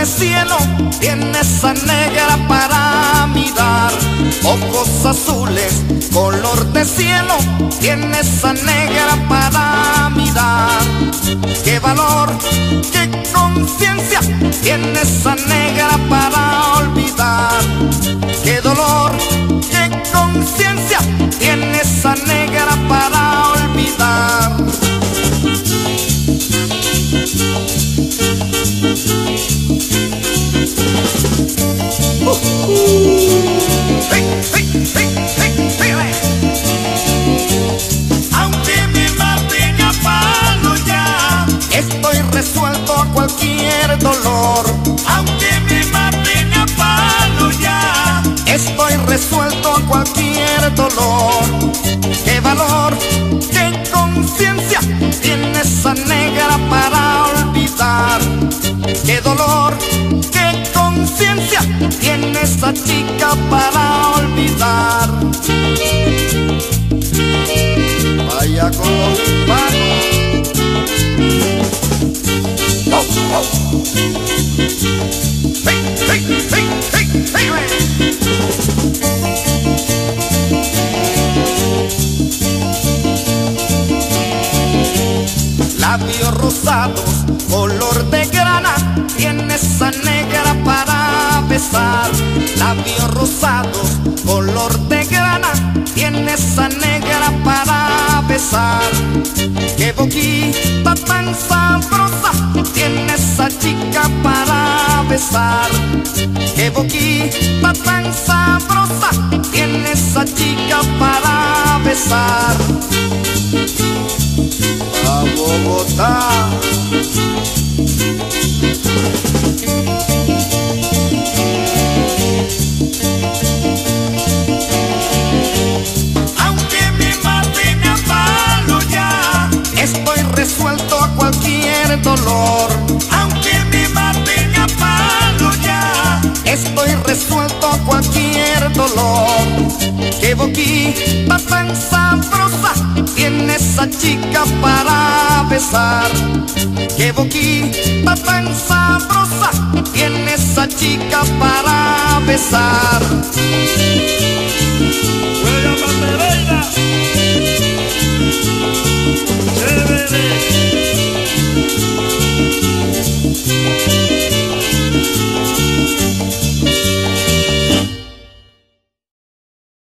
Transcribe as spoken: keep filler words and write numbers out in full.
de cielo tiene esa negra para mirar. Ojos azules, color de cielo, tiene esa negra para mirar. Qué valor, qué conciencia, tiene esa negra para olvidar. Qué dolor, qué conciencia, tiene esa negra para olvidar. Uh, uh. Hey, hey, hey, hey, hey, hey. Aunque me maten a palo ya, estoy resuelto a cualquier dolor. Aunque me maten a palo ya, estoy resuelto a cualquier dolor. Qué valor, qué conciencia, tiene esa negra para olvidar. Qué dolor, qué conciencia, tiene esa chica para olvidar. Vaya con los panos. Oh, oh. Hey, hey, hey, hey, hey, hey. Labios rosados, color de grana, tiene esa negra para besar. Labios rosados, color de grana, tiene esa negra para besar. Qué boquita tan sabrosa, tiene esa chica para besar. Qué boquita tan sabrosa, tiene esa chica para besar. A Bogotá. Aunque me maten a palo ya, estoy resuelto a cualquier dolor. Aunque me maten a palo ya, estoy resuelto a cualquier dolor. Qué boquita tan sabrosa, tiene esa chica para besar. Qué boquita tan sabrosa, tiene esa chica para besar. Juega Montevideo, chévere.